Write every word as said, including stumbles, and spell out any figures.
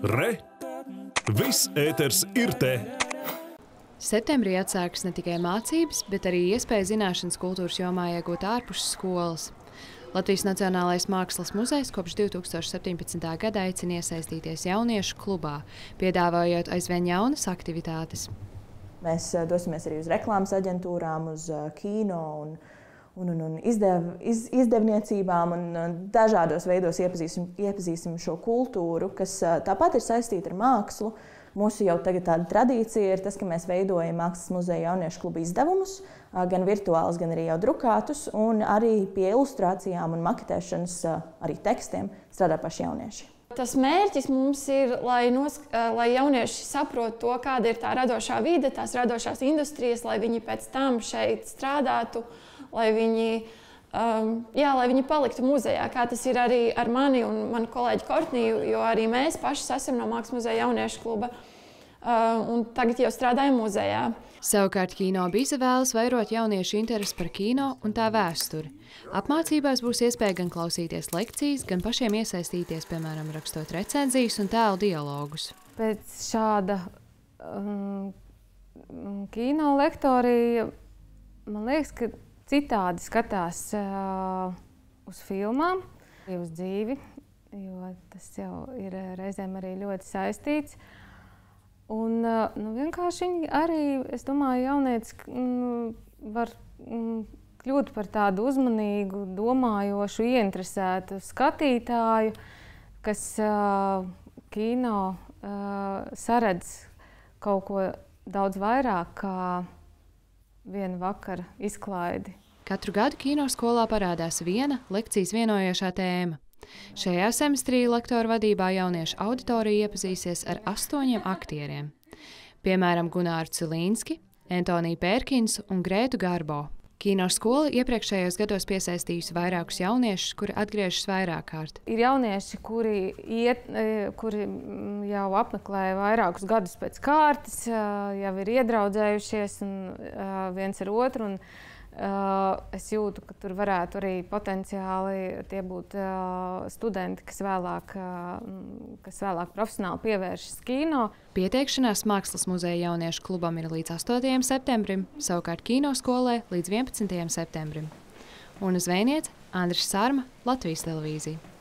Re! Viss ēters ir te! Septembrī atsākas ne tikai mācības, bet arī iespēja zināšanas kultūras jomā iegūt ārpus skolas. Latvijas Nacionālais mākslas muzejs kopš divi tūkstoši septiņpadsmitā gada aicina iesaistīties jauniešu klubā, piedāvājot aizvien jaunas aktivitātes. Mēs dosimies arī uz reklāmas aģentūrām, uz kino un, un, un, un izdev, iz, izdevniecībām un dažādos veidos iepazīsim, iepazīsim šo kultūru, kas tāpat ir saistīta ar mākslu. Mūsu jau tagad tāda tradīcija ir tas, ka mēs veidojam Mākslas muzeja jauniešu kluba izdevumus, gan virtuālus, gan arī jau drukātus, un arī pie ilustrācijām un maketēšanas, arī tekstiem strādā paši jaunieši. Tas mērķis mums ir, lai, nosk lai jaunieši saprot to, kāda ir tā radošā vide, tās radošās industrijas, lai viņi pēc tam šeit strādātu, lai viņi, um, jā, lai viņi paliktu muzejā, kā tas ir arī ar mani un manu kolēģi Kortniju, jo arī mēs paši esam no Mākslas muzeja jauniešu kluba uh, un tagad jau strādājam muzejā. Savukārt Kino Bize vēlas vairot jauniešu interesi par kino un tā vēsturi. Apmācībās būs iespēja gan klausīties lekcijas, gan pašiem iesaistīties, piemēram, rakstot recenzijas un tēlu dialogus. Pēc šāda um, kino lektori, man liekas, ka citādi skatās uh, uz filmām, uz dzīvi, jo tas jau ir reizēm arī ļoti saistīts. Un nu, vienkārši viņi arī, es domāju, jaunietis mm, var mm, kļūt par tādu uzmanīgu, domājošu, ieinteresētu skatītāju, kas uh, kino uh, saredz kaut ko daudz vairāk kā viena vakara izklaidi. Katru gadu kinoskolā parādās viena lekcijas vienojošā tēma. Šajā semestrī lektoru vadībā jauniešu auditorija iepazīsies ar astoņiem aktieriem. Piemēram, Gunāru Cilīnski, Antoniju Pērkinsu un Grētu Garbo. Kinoskola iepriekšējos gados piesaistījusi vairākus jauniešus, kuri atgriežas vairāk kārt. Ir jaunieši, kuri, iet, kuri jau apmeklē vairākus gadus pēc kārtas, jau ir iedraudzējušies un viens ar otru. Un, Uh, es jūtu, ka tur varētu arī potenciāli tie būt uh, studenti, kas vēlāk, uh, kas vēlāk profesionāli pievēršas kino. Pieteikšanās Mākslas muzeja jauniešu klubam ir līdz astotajam septembrim, savukārt kinoskolē līdz vienpadsmitajam septembrim. Una Zvēniece, Andris Sārma, Latvijas televīzija.